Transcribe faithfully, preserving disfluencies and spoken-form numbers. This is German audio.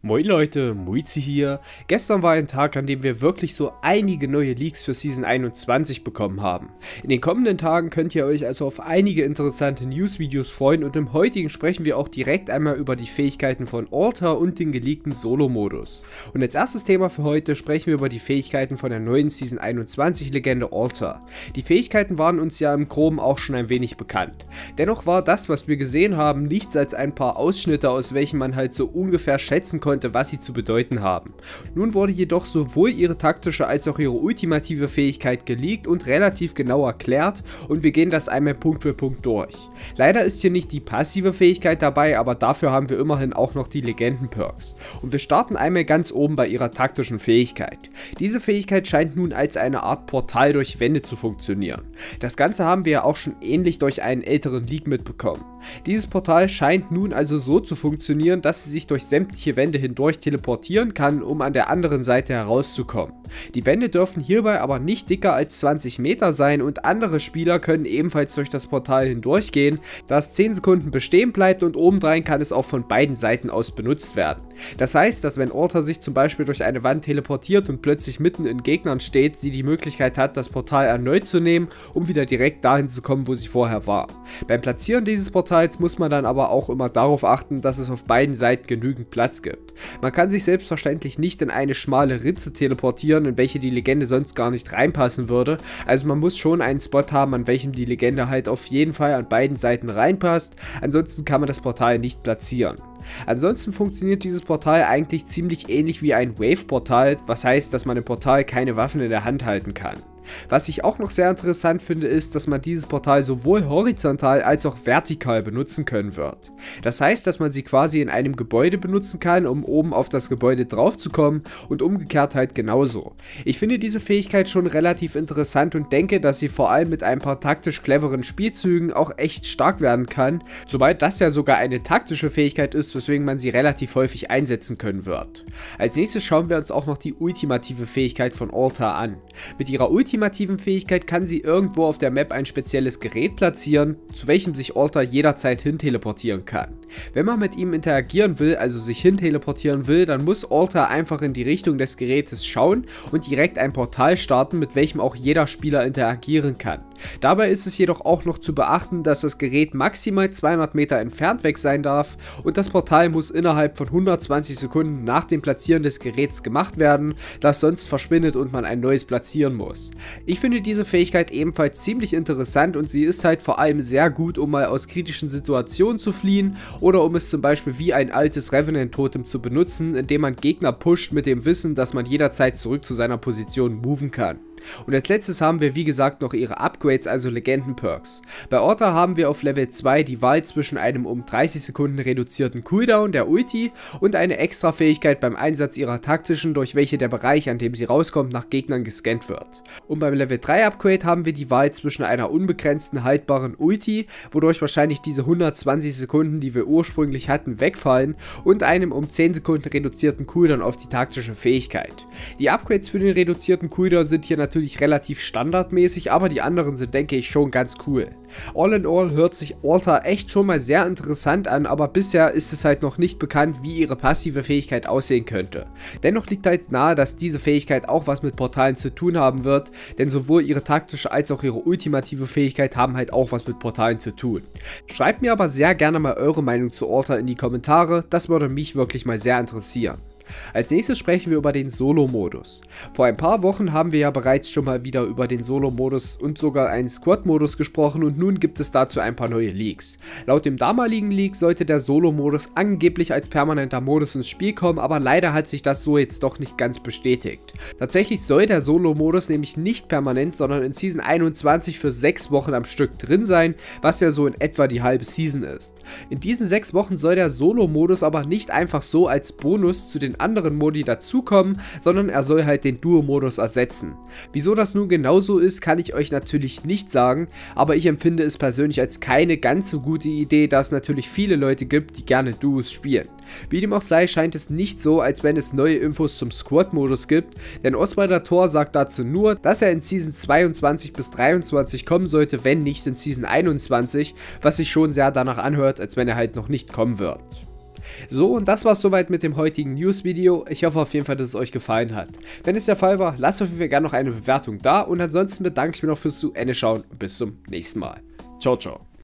Moin Leute, Muizi hier. Gestern war ein Tag, an dem wir wirklich so einige neue Leaks für Season einundzwanzig bekommen haben. In den kommenden Tagen könnt ihr euch also auf einige interessante News-Videos freuen und im heutigen sprechen wir auch direkt einmal über die Fähigkeiten von Alter und den geleakten Solo-Modus. Und als erstes Thema für heute sprechen wir über die Fähigkeiten von der neuen Season einundzwanzig Legende Alter. Die Fähigkeiten waren uns ja im Groben auch schon ein wenig bekannt. Dennoch war das, was wir gesehen haben, nichts als ein paar Ausschnitte, aus welchen man halt so ungefähr schätzen konnte, was sie zu bedeuten haben. Nun wurde jedoch sowohl ihre taktische als auch ihre ultimative Fähigkeit geleakt und relativ genau erklärt und wir gehen das einmal Punkt für Punkt durch. Leider ist hier nicht die passive Fähigkeit dabei, aber dafür haben wir immerhin auch noch die Legenden-Perks. Und wir starten einmal ganz oben bei ihrer taktischen Fähigkeit. Diese Fähigkeit scheint nun als eine Art Portal durch Wände zu funktionieren. Das Ganze haben wir ja auch schon ähnlich durch einen älteren Leak mitbekommen. Dieses Portal scheint nun also so zu funktionieren, dass sie sich durch sämtliche Wände hindurch teleportieren kann, um an der anderen Seite herauszukommen. Die Wände dürfen hierbei aber nicht dicker als zwanzig Meter sein und andere Spieler können ebenfalls durch das Portal hindurchgehen, da es zehn Sekunden bestehen bleibt und obendrein kann es auch von beiden Seiten aus benutzt werden. Das heißt, dass wenn Alter sich zum Beispiel durch eine Wand teleportiert und plötzlich mitten in Gegnern steht, sie die Möglichkeit hat, das Portal erneut zu nehmen, um wieder direkt dahin zu kommen, wo sie vorher war. Beim Platzieren dieses Portals muss man dann aber auch immer darauf achten, dass es auf beiden Seiten genügend Platz gibt. Man kann sich selbstverständlich nicht in eine schmale Ritze teleportieren, in welche die Legende sonst gar nicht reinpassen würde, also man muss schon einen Spot haben, an welchem die Legende halt auf jeden Fall an beiden Seiten reinpasst, ansonsten kann man das Portal nicht platzieren. Ansonsten funktioniert dieses Portal eigentlich ziemlich ähnlich wie ein Wave-Portal, was heißt, dass man im Portal keine Waffen in der Hand halten kann. Was ich auch noch sehr interessant finde, ist, dass man dieses Portal sowohl horizontal als auch vertikal benutzen können wird. Das heißt, dass man sie quasi in einem Gebäude benutzen kann, um oben auf das Gebäude drauf zu kommen und umgekehrt halt genauso. Ich finde diese Fähigkeit schon relativ interessant und denke, dass sie vor allem mit ein paar taktisch cleveren Spielzügen auch echt stark werden kann, sobald das ja sogar eine taktische Fähigkeit ist, weswegen man sie relativ häufig einsetzen können wird. Als nächstes schauen wir uns auch noch die ultimative Fähigkeit von Alter an. Mit ihrer ultimativen ultimativen Fähigkeit kann sie irgendwo auf der Map ein spezielles Gerät platzieren, zu welchem sich Alter jederzeit hin teleportieren kann. Wenn man mit ihm interagieren will, also sich hin teleportieren will, dann muss Alter einfach in die Richtung des Gerätes schauen und direkt ein Portal starten, mit welchem auch jeder Spieler interagieren kann. Dabei ist es jedoch auch noch zu beachten, dass das Gerät maximal zweihundert Meter entfernt weg sein darf und das Portal muss innerhalb von hundertzwanzig Sekunden nach dem Platzieren des Geräts gemacht werden, das sonst verschwindet und man ein neues platzieren muss. Ich finde diese Fähigkeit ebenfalls ziemlich interessant und sie ist halt vor allem sehr gut, um mal aus kritischen Situationen zu fliehen oder um es zum Beispiel wie ein altes Revenant-Totem zu benutzen, indem man Gegner pusht mit dem Wissen, dass man jederzeit zurück zu seiner Position moven kann. Und als letztes haben wir wie gesagt noch ihre Upgrades, also Legenden-Perks. Bei Alter haben wir auf Level zwei die Wahl zwischen einem um dreißig Sekunden reduzierten Cooldown der Ulti und eine extra Fähigkeit beim Einsatz ihrer taktischen, durch welche der Bereich, an dem sie rauskommt, nach Gegnern gescannt wird. Und beim Level drei Upgrade haben wir die Wahl zwischen einer unbegrenzten haltbaren Ulti, wodurch wahrscheinlich diese hundertzwanzig Sekunden, die wir ursprünglich hatten, wegfallen und einem um zehn Sekunden reduzierten Cooldown auf die taktische Fähigkeit. Die Upgrades für den reduzierten Cooldown sind hier natürlich natürlich relativ standardmäßig, aber die anderen sind, denke ich, schon ganz cool. All in all hört sich Alter echt schon mal sehr interessant an, aber bisher ist es halt noch nicht bekannt, wie ihre passive Fähigkeit aussehen könnte. Dennoch liegt halt nahe, dass diese Fähigkeit auch was mit Portalen zu tun haben wird, denn sowohl ihre taktische als auch ihre ultimative Fähigkeit haben halt auch was mit Portalen zu tun. Schreibt mir aber sehr gerne mal eure Meinung zu Alter in die Kommentare, das würde mich wirklich mal sehr interessieren. Als nächstes sprechen wir über den Solo-Modus. Vor ein paar Wochen haben wir ja bereits schon mal wieder über den Solo-Modus und sogar einen Squad-Modus gesprochen und nun gibt es dazu ein paar neue Leaks. Laut dem damaligen Leak sollte der Solo-Modus angeblich als permanenter Modus ins Spiel kommen, aber leider hat sich das so jetzt doch nicht ganz bestätigt. Tatsächlich soll der Solo-Modus nämlich nicht permanent, sondern in Season einundzwanzig für sechs Wochen am Stück drin sein, was ja so in etwa die halbe Season ist. In diesen sechs Wochen soll der Solo-Modus aber nicht einfach so als Bonus zu den anderen Modi dazukommen, sondern er soll halt den Duo-Modus ersetzen. Wieso das nun genauso ist, kann ich euch natürlich nicht sagen, aber ich empfinde es persönlich als keine ganz so gute Idee, da es natürlich viele Leute gibt, die gerne Duos spielen. Wie dem auch sei, scheint es nicht so, als wenn es neue Infos zum Squad-Modus gibt, denn Oswalder Thor sagt dazu nur, dass er in Season zweiundzwanzig bis dreiundzwanzig kommen sollte, wenn nicht in Season einundzwanzig, was sich schon sehr danach anhört, als wenn er halt noch nicht kommen wird. So, und das war's soweit mit dem heutigen News-Video. Ich hoffe auf jeden Fall, dass es euch gefallen hat. Wenn es der Fall war, lasst auf jeden Fall gerne noch eine Bewertung da und ansonsten bedanke ich mich noch fürs zu Ende schauen und bis zum nächsten Mal. Ciao, ciao.